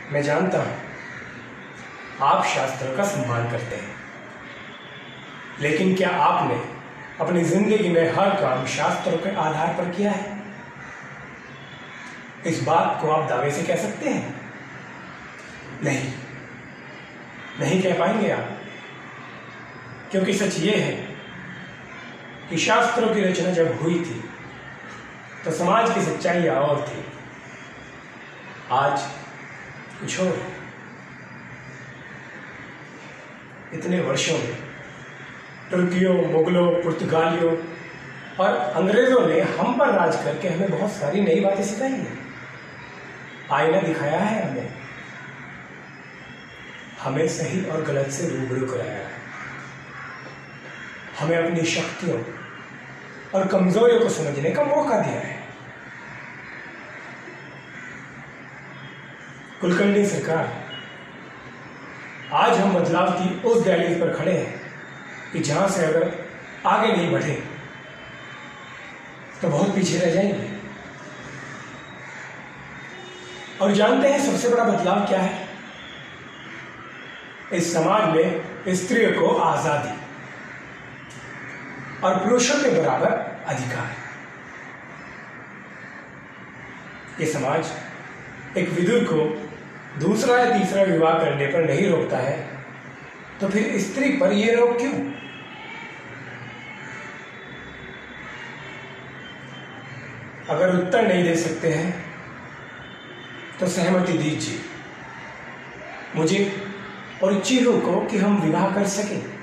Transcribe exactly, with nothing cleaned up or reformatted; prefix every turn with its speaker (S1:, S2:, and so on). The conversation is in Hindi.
S1: मैं जानता हूं आप शास्त्रों का सम्मान करते हैं, लेकिन क्या आपने अपनी जिंदगी में हर काम शास्त्रों के आधार पर किया है? इस बात को आप दावे से कह सकते हैं? नहीं, नहीं कह पाएंगे आप, क्योंकि सच ये है कि शास्त्रों की रचना जब हुई थी तो समाज की सच्चाइयां और थी, आज कुछ और। इतने वर्षों में तुर्कियों, मुगलों, पुर्तगालियों और अंग्रेजों ने हम पर राज करके हमें बहुत सारी नई बातें सिखाई हैं। आईना दिखाया है हमें हमें सही और गलत से रूबरू कराया है, हमें अपनी शक्तियों और कमजोरियों को समझने का मौका दिया है। कुलकर्णी सरकार, आज हम बदलाव की उस दहलीज पर खड़े हैं कि जहां से अगर आगे नहीं बढ़े तो बहुत पीछे रह जाएंगे। और जानते हैं सबसे बड़ा बदलाव क्या है? इस समाज में स्त्रियों को आजादी और पुरुषों के बराबर अधिकार। ये समाज एक विदुर को दूसरा या तीसरा विवाह करने पर नहीं रोकता है, तो फिर स्त्री पर यह रोक क्यों? अगर उत्तर नहीं दे सकते हैं तो सहमति दीजिए मुझे और चीरों को कि हम विवाह कर सकें।